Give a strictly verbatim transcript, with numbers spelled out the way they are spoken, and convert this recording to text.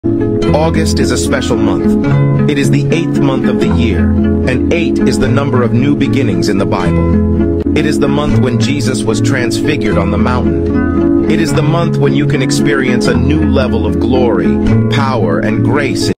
August is a special month. It is the eighth month of the year, and eight is the number of new beginnings in the Bible. It is the month when Jesus was transfigured on the mountain. It is the month when you can experience a new level of glory, power, and grace.